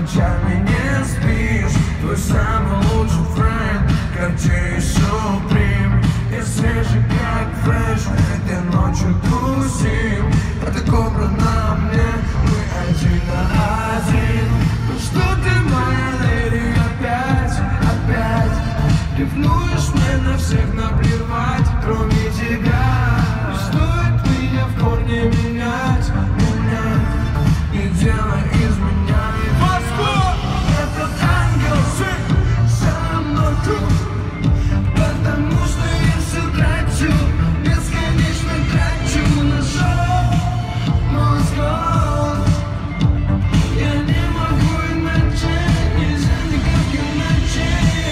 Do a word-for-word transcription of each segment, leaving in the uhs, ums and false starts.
ночами не спишь. Твой самый лучший френд, Cartier Supreme. И свежий как фреш, этой ночью тусим. Это кобра на мне, мы один на один. Ну что ты, моя леди, опять, опять ревнуешь мне, на всех наплевать, кроме тебя. Не стоит меня в корне менять, менять. И дело из меня и Москва. Этот ангел со мной тут, потому что я все трачу, бесконечно трачу на шоу Москва. Я не могу иначе, нельзя никак иначе.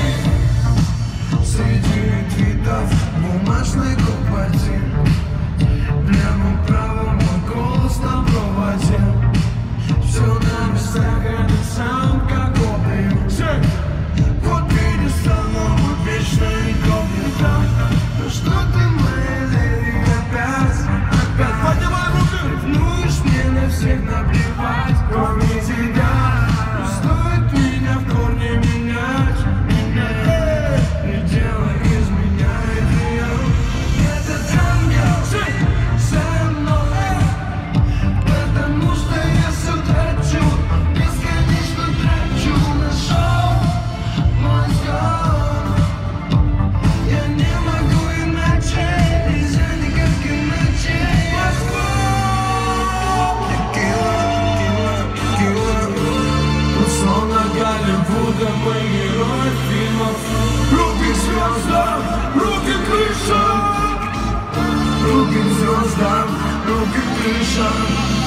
Среди твитов бумажной купати, прямо право мой голос на проводе. Все на местах, это сам как опиум. Вот перестану быть вечно инкогнито. Ну что ты, моя леди, опять, опять поднимай руки. Ревнуешь мне, на всех наплевать, кроме тебя. Не стоит меня в корне менять, менять. И дело из меня идеал. Этот ангел со мной, потому что я все трачу, бесконечно трачу на шоу Москва. Я не могу иначе, нельзя никак иначе. Москва. Текила, текила, текила. Тут словно Голливуда, мы герои фильмов. Руки к звездам, руки крыша. Руки к звездам, руки крыша.